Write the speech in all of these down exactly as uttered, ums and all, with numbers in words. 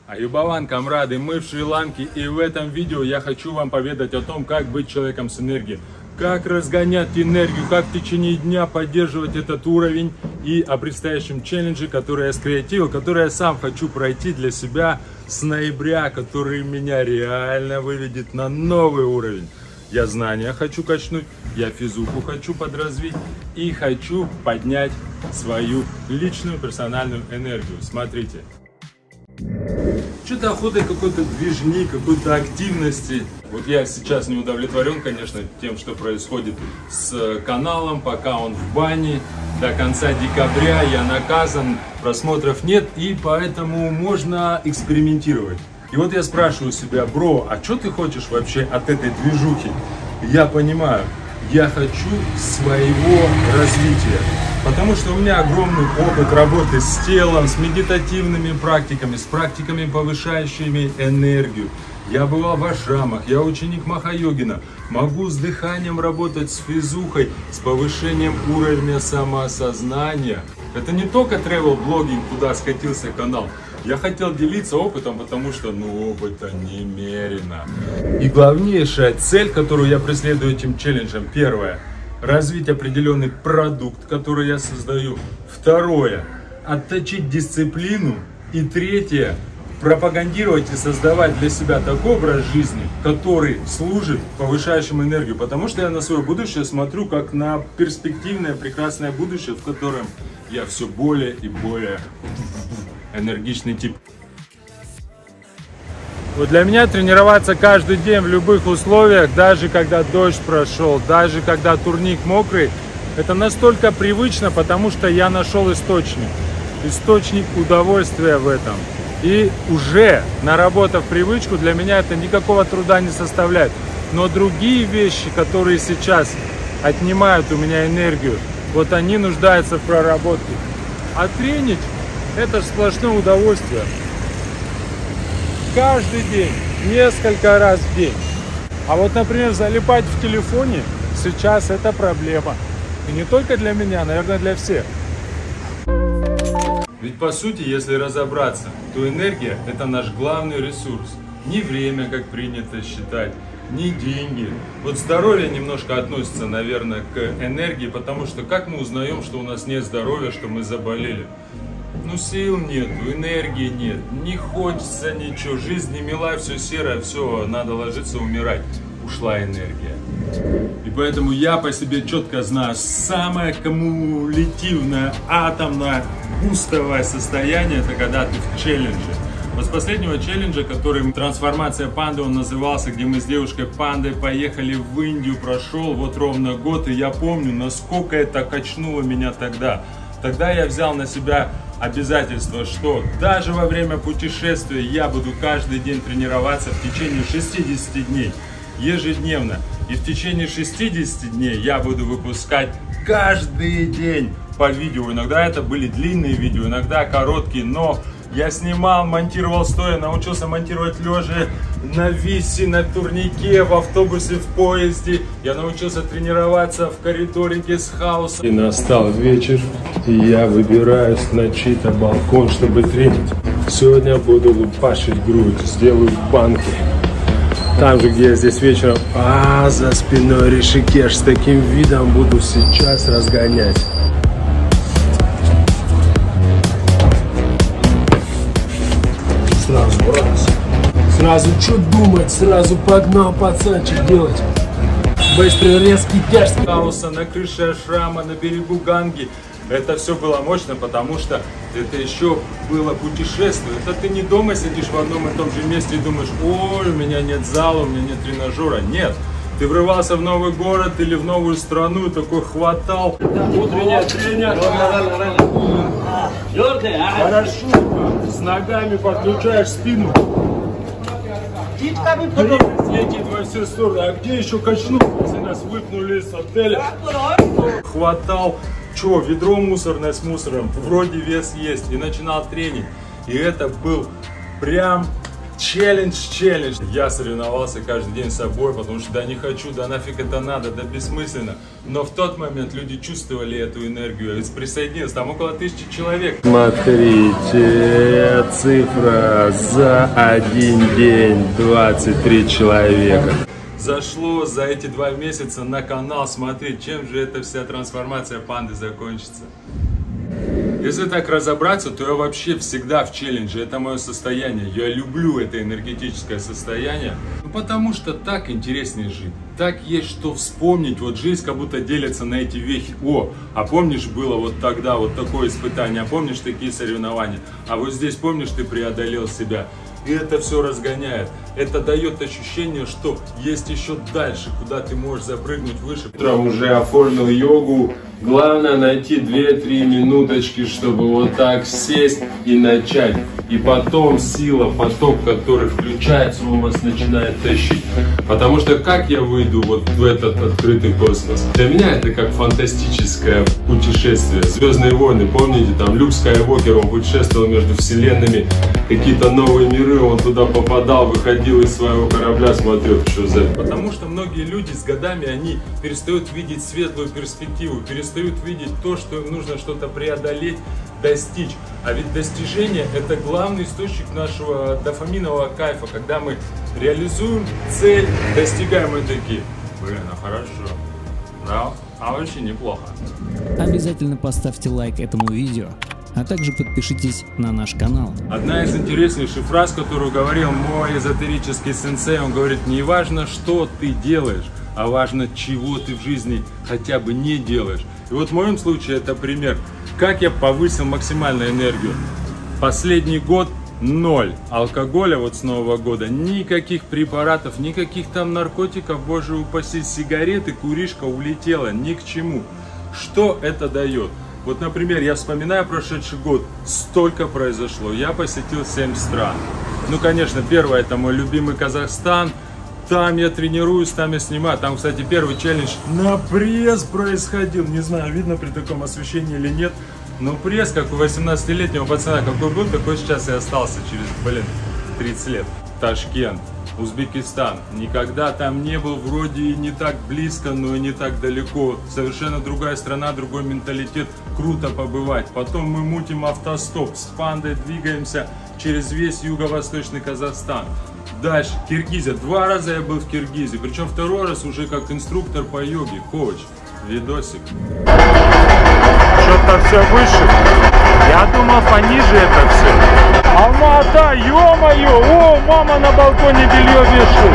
Аюбаван, камрады, мы в Шри-Ланке, и в этом видео я хочу вам поведать о том, как быть человеком с энергией, как разгонять энергию, как в течение дня поддерживать этот уровень, и о предстоящем челлендже, который я скреативил, который я сам хочу пройти для себя с ноября, который меня реально выведет на новый уровень. Я знания хочу качнуть, я физуху хочу подразвить и хочу поднять свою личную персональную энергию. Смотрите. Что-то охота какой-то движни, какой-то активности. Вот я сейчас не удовлетворен, конечно, тем, что происходит с каналом, пока он в бане. До конца декабря я наказан, просмотров нет, и поэтому можно экспериментировать. И вот я спрашиваю себя: бро, а что ты хочешь вообще от этой движухи? Я понимаю, я хочу своего развития. Потому что у меня огромный опыт работы с телом, с медитативными практиками, с практиками, повышающими энергию. Я бывал в ашрамах, я ученик Маха-йогина. Могу с дыханием работать, с физухой, с повышением уровня самоосознания. Это не только travel-блогинг, куда скатился канал. Я хотел делиться опытом, потому что, ну, опыта немерено. И главнейшая цель, которую я преследую этим челленджем: первое — развить определенный продукт, который я создаю. Второе — отточить дисциплину. И третье — пропагандировать и создавать для себя такой образ жизни, который служит повышающему энергию. Потому что я на свое будущее смотрю как на перспективное, прекрасное будущее, в котором я все более и более энергичный тип. Вот для меня тренироваться каждый день в любых условиях, даже когда дождь прошел, даже когда турник мокрый, это настолько привычно, потому что я нашел источник. Источник удовольствия в этом. И уже наработав привычку, для меня это никакого труда не составляет. Но другие вещи, которые сейчас отнимают у меня энергию, вот они нуждаются в проработке. А тренить — это сплошное удовольствие. Каждый день, несколько раз в день. А вот, например, залипать в телефоне сейчас — это проблема. И не только для меня, наверное, для всех. Ведь по сути, если разобраться, то энергия — это наш главный ресурс. Не время, как принято считать, не деньги. Вот здоровье немножко относится, наверное, к энергии, потому что как мы узнаем, что у нас нет здоровья, что мы заболели? Ну, сил нет, энергии нет, не хочется ничего, жизнь не мила, все серое, все, надо ложиться, умирать. Ушла энергия. И поэтому я по себе четко знаю, самое кумулятивное, атомное, бустовое состояние — это когда ты в челлендже. Вот с последнего челленджа, который «Трансформация панды» он назывался, где мы с девушкой пандой поехали в Индию, прошел вот ровно год, и я помню, насколько это качнуло меня тогда. Тогда я взял на себя обязательство, что даже во время путешествия я буду каждый день тренироваться в течение шестидесяти дней, ежедневно. И в течение шестидесяти дней я буду выпускать каждый день по видео. Иногда это были длинные видео, иногда короткие, но я снимал, монтировал стоя, научился монтировать лежа, на висе, на турнике, в автобусе, в поезде. Я научился тренироваться в коридоре гестхауса. И настал вечер, и я выбираюсь на чей-то балкон, чтобы тренить. Сегодня буду лупашить грудь, сделаю банки. Там же, где я здесь вечером, а за спиной Ришикеш, с таким видом буду сейчас разгонять. Сразу раз. Сразу что думать, сразу погнал пацанчик делать. Быстрый резкий тяж. Хаоса на крыше ашрама, на берегу Ганги. Это все было мощно, потому что это еще было путешествие. Это ты не дома сидишь в одном и том же месте и думаешь: ой, у меня нет зала, у меня нет тренажера. Нет. Ты врывался в новый город или в новую страну и такой хватал. Утренняя тренировка. Хорошо. С ногами подключаешь спину. Летит во все стороны. А где еще качнуть, если нас выпнули из отеля? Хватал. Че, ведро мусорное с мусором. Вроде вес есть. И начинал тренинг. И это был прям челлендж, челлендж. Я соревновался каждый день с собой, потому что да не хочу, да нафиг это надо, да бессмысленно. Но в тот момент люди чувствовали эту энергию, и присоединилось там около тысячи человек. Смотрите, цифра за один день двадцать три человека. Зашло за эти два месяца на канал смотреть, чем же эта вся трансформация панды закончится. Если так разобраться, то я вообще всегда в челлендже, это мое состояние. Я люблю это энергетическое состояние, ну, потому что так интереснее жить. Так есть что вспомнить, вот жизнь как будто делится на эти вехи. О, а помнишь, было вот тогда вот такое испытание, а помнишь такие соревнования, а вот здесь помнишь, ты преодолел себя. И это все разгоняет. Это дает ощущение, что есть еще дальше, куда ты можешь запрыгнуть выше. Утром уже оформил йогу. Главное найти две-три минуточки, чтобы вот так сесть и начать. И потом сила, поток, который включается, он вас начинает тащить. Потому что как я выйду вот в этот открытый космос? Для меня это как фантастическое путешествие. Звездные войны, помните, там Люк Скайуокер, он путешествовал между вселенными, какие-то новые миры, он туда попадал, выходил из своего корабля, смотрел, что за... Потому что многие люди с годами, они перестают видеть светлую перспективу, перестают видеть то, что им нужно что-то преодолеть, достичь. А ведь достижение – это главный источник нашего дофаминового кайфа, когда мы реализуем цель, достигаем и такие, блин, а хорошо, да, а очень неплохо. Обязательно поставьте лайк этому видео, а также подпишитесь на наш канал. Одна из интереснейших фраз, которую говорил мой эзотерический сенсей, он говорит, не важно, что ты делаешь, а важно, чего ты в жизни хотя бы не делаешь. И вот в моем случае это пример, как я повысил максимальную энергию. Последний год ноль алкоголя вот с Нового года, никаких препаратов, никаких там наркотиков, боже упаси, сигареты, куришка улетела, ни к чему. Что это дает? Вот, например, я вспоминаю прошедший год, столько произошло, я посетил семь стран. Ну, конечно, первое, это мой любимый Казахстан. Там я тренируюсь, там я снимаю. Там, кстати, первый челлендж на пресс происходил. Не знаю, видно при таком освещении или нет. Но пресс, как у восемнадцатилетнего пацана, какой был, такой сейчас и остался через, блин, тридцать лет. Ташкент, Узбекистан. Никогда там не был, вроде и не так близко, но и не так далеко. Совершенно другая страна, другой менталитет. Круто побывать. Потом мы мутим автостоп. С пандой двигаемся через весь юго-восточный Казахстан. Дальше, Киргизия. Два раза я был в Киргизии. Причем второй раз уже как инструктор по йоге, коуч. Видосик. Что-то все выше. Я думал, пониже это все. Алма-Ата, ё-моё! О, мама на балконе белье вешает.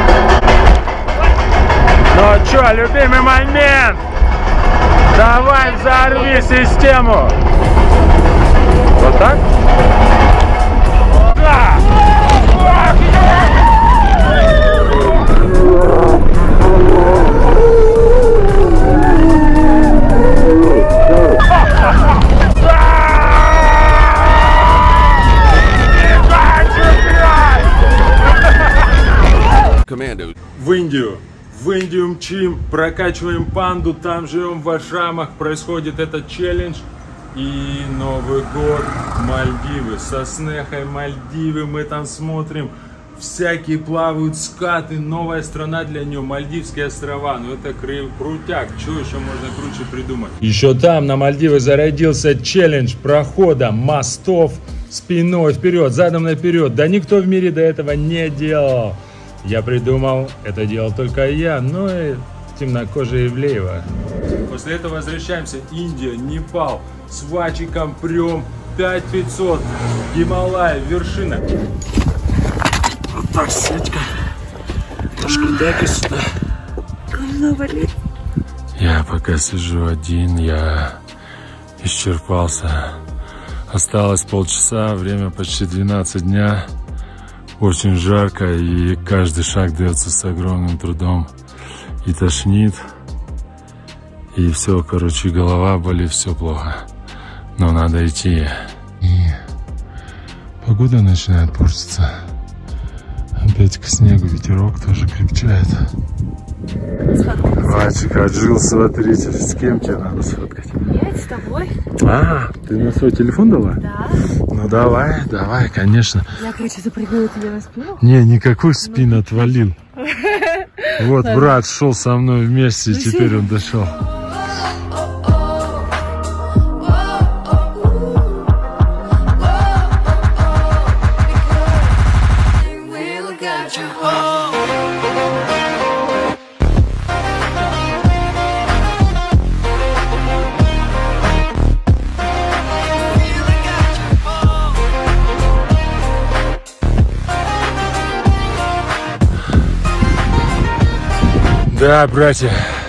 Ну чё, любимый момент? Давай взорви систему. Вот так? Да! В Индию. В Индию мчим, прокачиваем панду, там живем в ашрамах, происходит этот челлендж. И Новый год, Мальдивы, со Снехой Мальдивы, мы там смотрим, всякие плавают скаты, новая страна для нее, Мальдивские острова, ну это крутяк, что еще можно круче придумать? Еще там на Мальдивах зародился челлендж прохода мостов спиной вперед, задом наперед, да никто в мире до этого не делал. Я придумал, это делал только я, ну и темнокожая Ивлеева. После этого возвращаемся, Индия, Непал, с Вачиком прем пять пятьсот, Гималай, вершина. Вот так, Светька, ножки дай-ка сюда. Я пока сижу один, я исчерпался. Осталось полчаса, время почти двенадцать дня. Очень жарко, и каждый шаг дается с огромным трудом. И тошнит, и все, короче, голова болит, все плохо. Но надо идти. И погода начинает портиться. Опять к снегу, ветерок тоже крепчает. Мальчик отжил, смотрите, с кем тебе надо сфоткать? Нет, с тобой. А, ты на свой телефон дала? Да. Ну давай, давай, конечно. Я, короче, запрыгнула тебе на спину. Не, никакой спин отвалил. Вот брат шел со мной вместе, и теперь он дошел. Да, братья,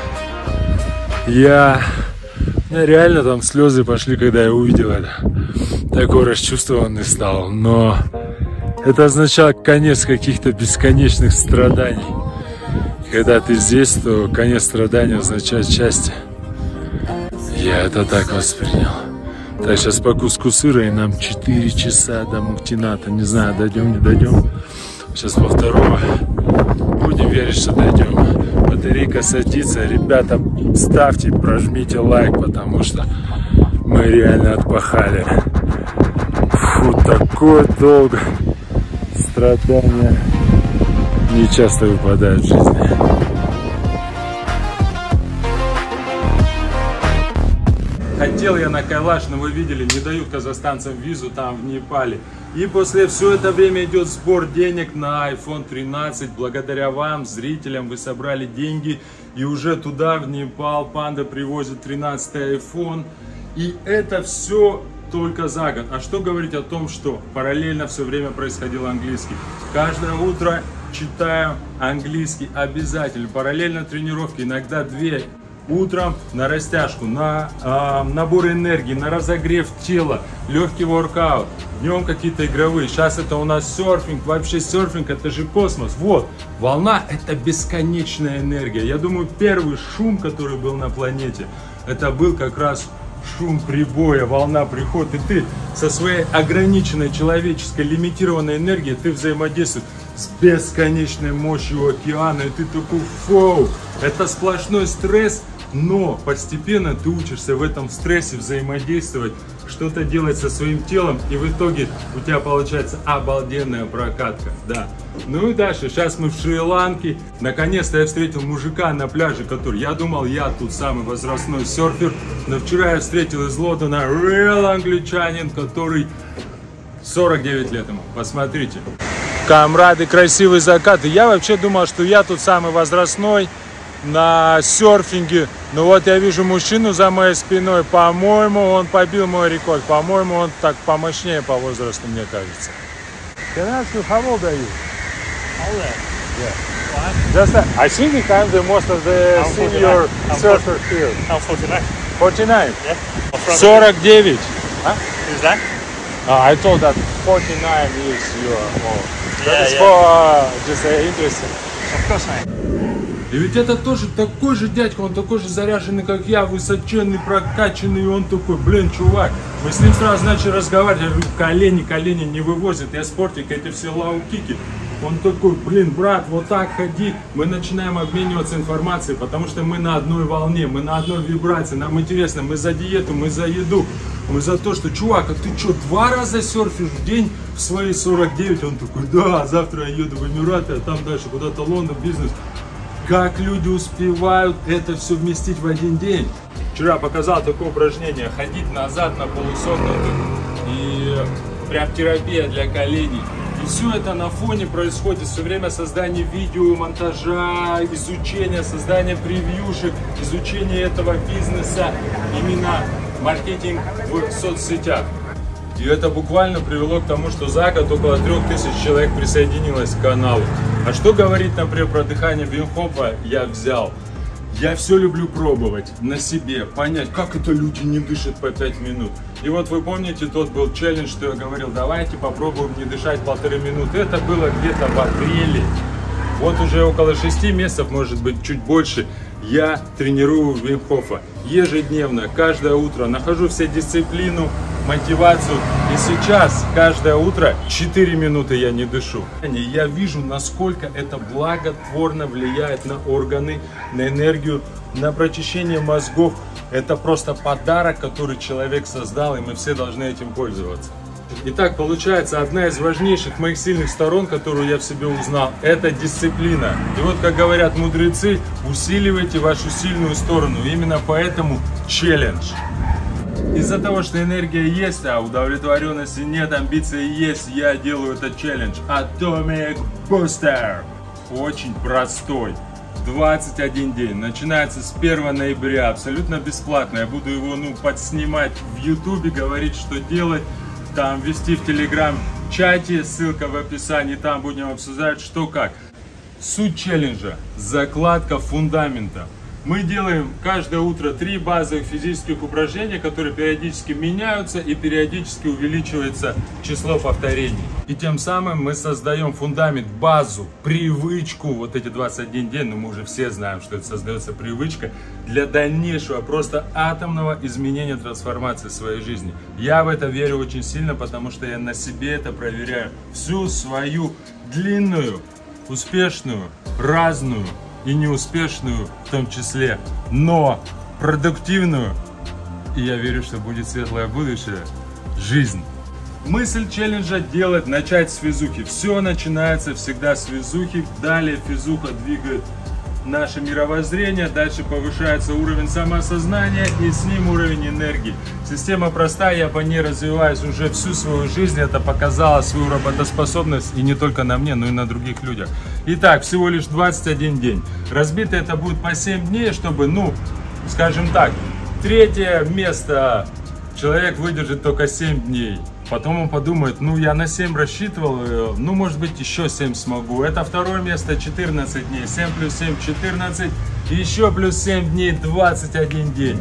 я... У меня реально там слезы пошли, когда я увидел это. Такой расчувствованный стал, но это означало конец каких-то бесконечных страданий. Когда ты здесь, то конец страданий означает счастье. Я это так воспринял. Так, сейчас по куску сыра, и нам четыре часа до Муктината. Не знаю, дойдем, не дойдем. Сейчас по второго. Будем верить, что дойдем. Батарейка садится. Ребята, ставьте, прожмите лайк, потому что мы реально отпахали. Фу, такое долго. Страдания не часто выпадают в жизни. Хотел я на Кайлаш, но вы видели, не дают казахстанцам визу там в Непале. И после все это время идет сбор денег на айфон тринадцать. Благодаря вам, зрителям, вы собрали деньги. И уже туда, в Непал, Панда привозит тринадцатый айфон. И это все только за год. А что говорить о том, что параллельно все время происходил английский. Каждое утро читаю английский обязательно. Параллельно тренировки, иногда две. Утром на растяжку, на э, набор энергии, на разогрев тела, легкий воркаут. Днем какие-то игровые. Сейчас это у нас серфинг. Вообще серфинг это же космос. Вот, волна это бесконечная энергия. Я думаю, первый шум, который был на планете, это был как раз шум прибоя, волна приходит. И ты со своей ограниченной человеческой лимитированной энергией ты взаимодействуешь с бесконечной мощью океана. И ты такой, фоу, это сплошной стресс. Но постепенно ты учишься в этом стрессе взаимодействовать, что-то делать со своим телом, и в итоге у тебя получается обалденная прокатка, да. Ну и дальше, сейчас мы в Шри-Ланке. Наконец-то я встретил мужика на пляже, который, я думал, я тут самый возрастной серфер, но вчера я встретил из Лондона реал англичанин, который сорок девять лет ему, посмотрите. Камрады, красивый закат, и я вообще думал, что я тут самый возрастной на серфинге. Ну вот я вижу мужчину за моей спиной. По-моему, он побил мой рекорд. По-моему, он так помощнее по возрасту, мне кажется. Can I ask you, how old are you? Older? Yeah. What? Just that, I think I'm the most of the I'm senior I'm surfer here. I'm forty-nine. forty-nine? Yeah. I'm from сорок девять. Huh? Is that? Uh, I told that forty-nine years you are old. That Yeah, is yeah. for uh, just uh, interesting. Of course, mate. И ведь это тоже такой же дядька, он такой же заряженный, как я, высоченный, прокачанный, и он такой, блин, чувак. Мы с ним сразу начали разговаривать, я говорю, колени, колени не вывозят, я спортик, эти все лаукики. Он такой, блин, брат, вот так ходи. Мы начинаем обмениваться информацией, потому что мы на одной волне, мы на одной вибрации, нам интересно, мы за диету, мы за еду, мы за то, что, чувак, а ты что, два раза серфишь в день в свои сорок девять? Он такой, да, завтра я еду в Эмираты, а там дальше куда-то Лондон, бизнес. Как люди успевают это все вместить в один день? Вчера показал такое упражнение, ходить назад на полусогнутых, и прям терапия для коленей. И все это на фоне происходит все время создания видео, монтажа, изучения, создания превьюшек, изучения этого бизнеса, именно маркетинг в соцсетях. И это буквально привело к тому, что за год около трех тысяч человек присоединилось к каналу. А что говорить, например, про дыхание Вим Хофа я взял. Я все люблю пробовать на себе, понять, как это люди не дышат по пять минут. И вот вы помните, тот был челлендж, что я говорил, давайте попробуем не дышать полторы минуты. Это было где-то в апреле. Вот уже около шести месяцев, может быть, чуть больше, я тренирую Вим Хофа ежедневно, каждое утро. Нахожу все дисциплину, мотивацию. И сейчас, каждое утро, четыре минуты я не дышу. Я вижу, насколько это благотворно влияет на органы, на энергию, на прочищение мозгов. Это просто подарок, который человек создал, и мы все должны этим пользоваться. Итак, получается, одна из важнейших моих сильных сторон, которую я в себе узнал, это дисциплина. И вот, как говорят мудрецы, усиливайте вашу сильную сторону. Именно поэтому челлендж. Из-за того, что энергия есть, а удовлетворенности нет, амбиции есть, я делаю этот челлендж. Atomic Booster. Очень простой. двадцать один день. Начинается с первого ноября. Абсолютно бесплатно. Я буду его ну, подснимать в ютубе, говорить, что делать. Там вести в телеграм-чате, ссылка в описании, там будем обсуждать что как. Суть челленджа – закладка фундамента. Мы делаем каждое утро три базовых физических упражнения, которые периодически меняются и периодически увеличивается число повторений. И тем самым мы создаем фундамент, базу, привычку, вот эти двадцать один день, но мы уже все знаем, что это создается привычка для дальнейшего просто атомного изменения, трансформации своей жизни. Я в это верю очень сильно, потому что я на себе это проверяю всю свою длинную, успешную, разную и неуспешную в том числе, но продуктивную, и я верю, что будет светлое будущее, жизнь. Мысль челленджа делать, начать с физухи. Все начинается всегда с физухи, далее физуха двигает наше мировоззрение, дальше повышается уровень самоосознания и с ним уровень энергии. Система простая, я по ней развиваюсь уже всю свою жизнь, это показало свою работоспособность и не только на мне, но и на других людях. Итак, всего лишь двадцать один день. Разбито это будет по семь дней, чтобы, ну, скажем так, третье место человек выдержит только семь дней. Потом он подумает, ну я на семь рассчитывал, ну может быть еще семь смогу. Это второе место, четырнадцать дней, семь плюс семь, четырнадцать, еще плюс семь дней, двадцать один день.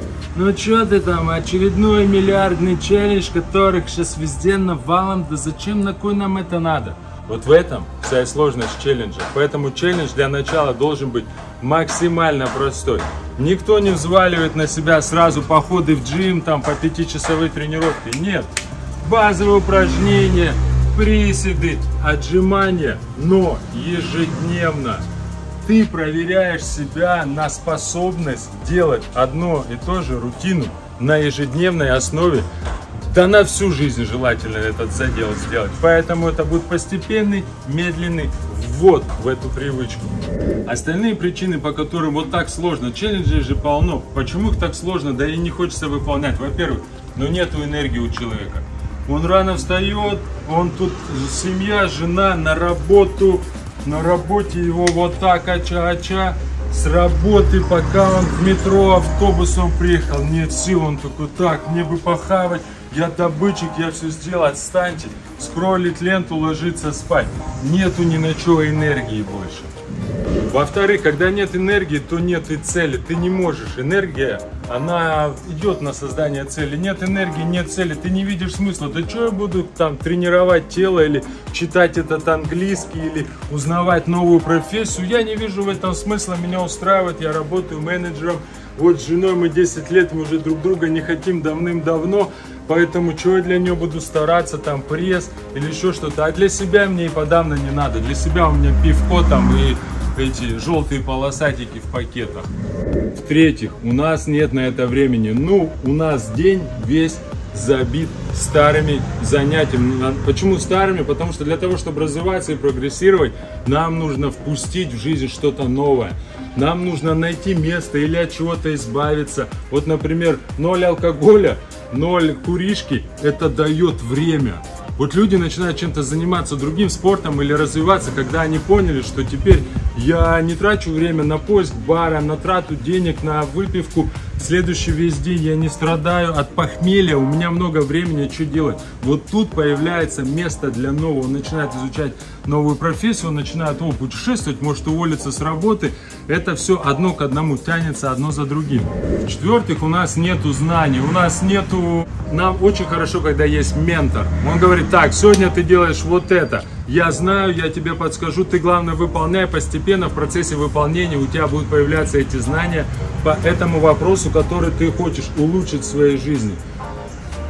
Ну что ты там, очередной миллиардный челлендж, которых сейчас везде навалом, да зачем, на кой нам это надо? Вот в этом вся сложность челленджа. Поэтому челлендж для начала должен быть максимально простой. Никто не взваливает на себя сразу походы в джим, там по пятичасовой тренировке, нет. Базовые упражнения, приседы, отжимания, но ежедневно ты проверяешь себя на способность делать одно и то же рутину на ежедневной основе, да на всю жизнь желательно этот задел сделать. Поэтому это будет постепенный, медленный ввод в эту привычку. Остальные причины, по которым вот так сложно, челленджей же полно. Почему их так сложно, да и не хочется выполнять? Во-первых, ну нету энергии у человека. Он рано встает, он тут семья, жена, на работу, на работе его вот так ача-ача, с работы, пока он в метро автобусом приехал, нет сил, он такой, так, мне бы похавать, я добытчик, я все сделал, отстаньте, скроллить ленту, ложиться спать, нету ни на что энергии больше. Во-вторых, когда нет энергии, то нет и цели. Ты не можешь. Энергия, она идет на создание цели. Нет энергии, нет цели. Ты не видишь смысла. Да что я буду там тренировать тело или читать этот английский или узнавать новую профессию? Я не вижу в этом смысла. Меня устраивает. Я работаю менеджером. Вот с женой мы десять лет, мы уже друг друга не хотим давным-давно. Поэтому что я для нее буду стараться, там пресс или еще что-то. А для себя мне и подавно не надо. Для себя у меня пивко там и эти желтые полосатики в пакетах. В-третьих, у нас нет на это времени. Ну, у нас день весь забит старыми занятиями. Почему старыми? Потому что для того, чтобы развиваться и прогрессировать, нам нужно впустить в жизнь что-то новое. Нам нужно найти место или от чего-то избавиться. Вот, например, ноль алкоголя, ноль куришки, это дает время. Вот люди начинают чем-то заниматься другим спортом или развиваться, когда они поняли, что теперь я не трачу время на поиск бара, на трату денег, на выпивку. Следующий весь день я не страдаю от похмелья, у меня много времени, что делать. Вот тут появляется место для нового. Он начинает изучать новую профессию, он начинает о, путешествовать, может уволиться с работы. Это все одно к одному тянется, одно за другим. В-четвертых, у нас нету знаний, у нас нету... Нам очень хорошо, когда есть ментор. Он говорит, так, сегодня ты делаешь вот это. Я знаю, я тебе подскажу, ты главное выполняй постепенно, в процессе выполнения у тебя будут появляться эти знания по этому вопросу, который ты хочешь улучшить в своей жизни.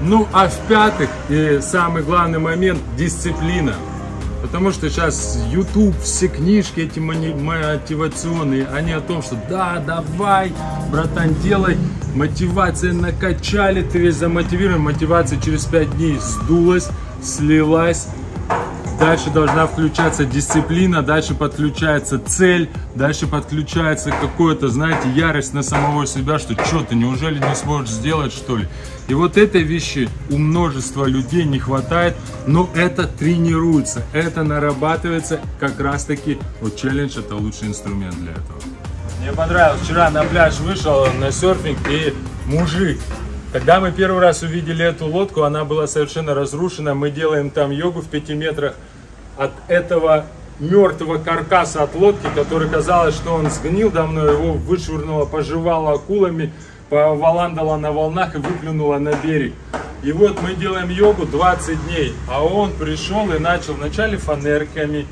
Ну а в-пятых, и самый главный момент – дисциплина. Потому что сейчас YouTube, все книжки эти мотивационные, они о том, что да, давай, братан, делай. Мотивация накачали, ты весь замотивирован, мотивация через пять дней сдулась, слилась. Дальше должна включаться дисциплина, дальше подключается цель, дальше подключается какое-то, знаете, ярость на самого себя, что что ты, неужели не сможешь сделать, что ли? И вот этой вещи у множества людей не хватает, но это тренируется, это нарабатывается, как раз таки вот челлендж это лучший инструмент для этого. Мне понравилось, вчера на пляж вышел на серфинг и мужик. Когда мы первый раз увидели эту лодку, она была совершенно разрушена. Мы делаем там йогу в пяти метрах от этого мертвого каркаса от лодки, который казалось, что он сгнил давно, его вышвырнуло, пожевало акулами, поваландало на волнах и выплюнуло на берег. И вот мы делаем йогу двадцать дней, а он пришел и начал вначале фанерками,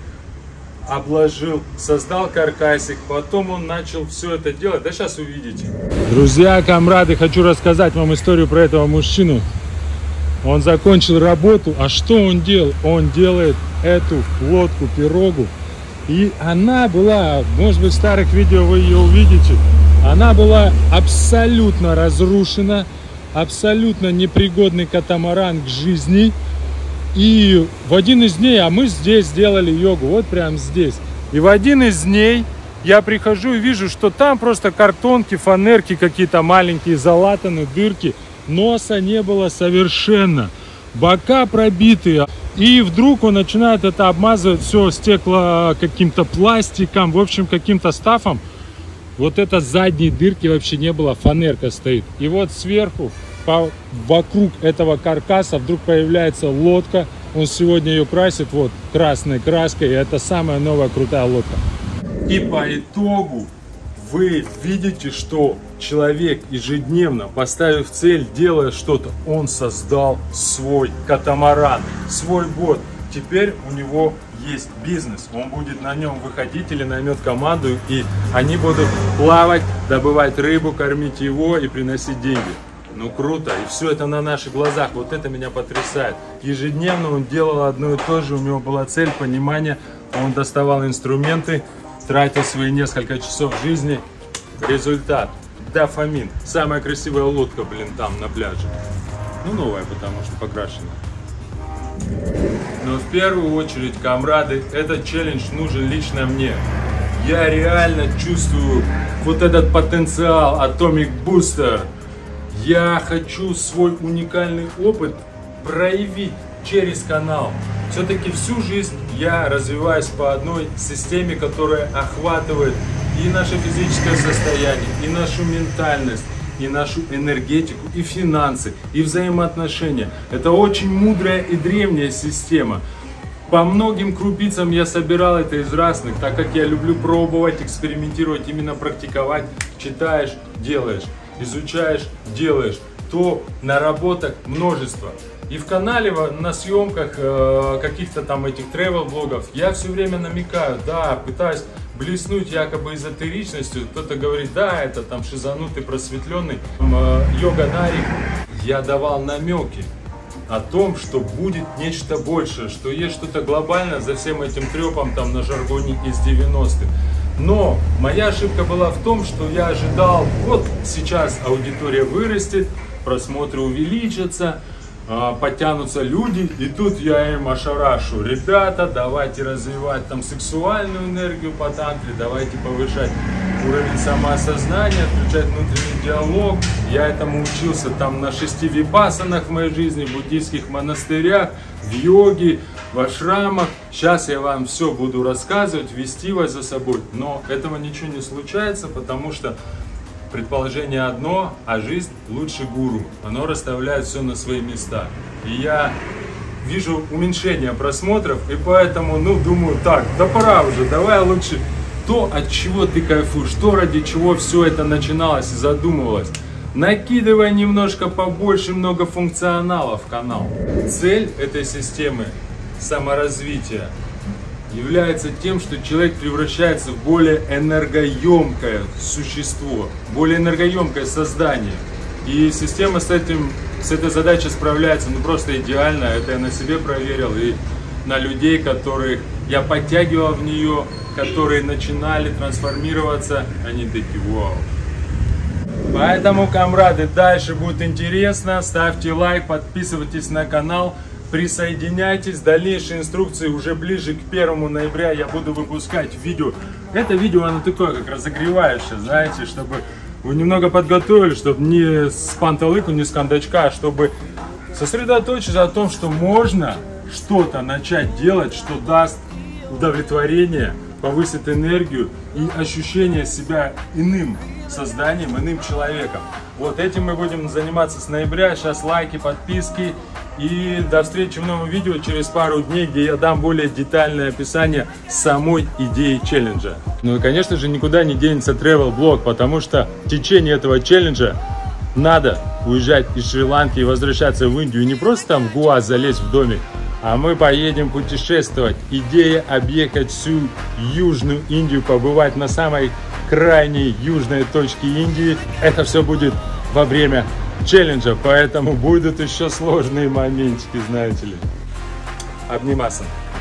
обложил, создал каркасик, потом он начал все это делать. Да сейчас увидите. Друзья, камрады, хочу рассказать вам историю про этого мужчину. Он закончил работу, а что он делал? Он делает эту лодку, пирогу. И она была, может быть, в старых видео вы ее увидите, она была абсолютно разрушена, абсолютно непригодный катамаран к жизни. И в один из дней, а мы здесь сделали йогу, вот прямо здесь. И в один из дней я прихожу и вижу, что там просто картонки, фанерки какие-то маленькие, залатаны, дырки. Носа не было совершенно. Бока пробитые. И вдруг он начинает это обмазывать все стекло каким-то пластиком, в общем, каким-то стафом. Вот это задней дырки вообще не было, фанерка стоит. И вот сверху, по, вокруг этого каркаса вдруг появляется лодка. Он сегодня ее красит вот красной краской. И это самая новая крутая лодка. И по итогу вы видите, что человек ежедневно, поставив цель, делая что-то, он создал свой катамаран, свой бот. Теперь у него есть бизнес, он будет на нем выходить или наймет команду, и они будут плавать, добывать рыбу, кормить его и приносить деньги. Ну круто, и все это на наших глазах, вот это меня потрясает. Ежедневно он делал одно и то же, у него была цель, понимание, он доставал инструменты, тратил свои несколько часов жизни, результат, дофамин. Самая красивая лодка, блин, там на пляже. Ну новая, потому что покрашена. Но в первую очередь, камрады, этот челлендж нужен лично мне. Я реально чувствую вот этот потенциал Atomic Booster. Я хочу свой уникальный опыт проявить через канал. Все-таки всю жизнь я развиваюсь по одной системе, которая охватывает и наше физическое состояние, и нашу ментальность, и нашу энергетику, и финансы, и взаимоотношения. Это очень мудрая и древняя система. По многим крупицам я собирал это из разных, так как я люблю пробовать, экспериментировать, именно практиковать. Читаешь, делаешь, изучаешь, делаешь. То наработок множество. И в канале, на съемках э, каких-то там этих travel-блогов я все время намекаю, да, пытаюсь блеснуть якобы эзотеричностью. Кто-то говорит, да, это там шизанутый, просветленный э, йога-нарик. Я давал намеки о том, что будет нечто большее, что есть что-то глобальное за всем этим трепом там на жаргоне из девяностых. Но моя ошибка была в том, что я ожидал, вот сейчас аудитория вырастет, просмотры увеличатся, потянутся люди, и тут я им ошарашу: ребята, давайте развивать там сексуальную энергию по тантре, давайте повышать уровень самоосознания, включать внутренний диалог. Я этому учился там на шести випассанах в моей жизни, в буддийских монастырях, в йоге, в ашрамах. Сейчас я вам все буду рассказывать, вести вас за собой, но этого ничего не случается, потому что предположение одно, а жизнь лучше гуру. Оно расставляет все на свои места. И я вижу уменьшение просмотров, и поэтому, ну, думаю, так, да пора уже, давай лучше то, от чего ты кайфуешь, то, ради чего все это начиналось и задумывалось. Накидывай немножко побольше многофункционала в канал. Цель этой системы саморазвития является тем, что человек превращается в более энергоемкое существо, более энергоемкое создание. И система с этим с этой задачей справляется ну просто идеально. Это я на себе проверил и на людей, которых я подтягивал в нее, которые начинали трансформироваться, они такие вау. Поэтому, камрады, дальше будет интересно. Ставьте лайк, подписывайтесь на канал, присоединяйтесь. Дальнейшие инструкции уже ближе к первому ноября я буду выпускать видео. Это видео, оно такое, как разогревающее, знаете, чтобы вы немного подготовили, чтобы не с панталыку, не с кондачка, а чтобы сосредоточиться о том, что можно что-то начать делать, что даст удовлетворение, повысит энергию и ощущение себя иным созданием, иным человеком. Вот этим мы будем заниматься с ноября. Сейчас лайки, подписки. И до встречи в новом видео через пару дней, где я дам более детальное описание самой идеи челленджа. Ну и, конечно же, никуда не денется travel блог, потому что в течение этого челленджа надо уезжать из Шри-Ланки и возвращаться в Индию. Не просто там в Гоа залезть в домик, а мы поедем путешествовать. Идея объехать всю Южную Индию, побывать на самой крайней южной точке Индии. Это все будет во время челленджа, поэтому будут еще сложные моментики, знаете ли. Обниматься.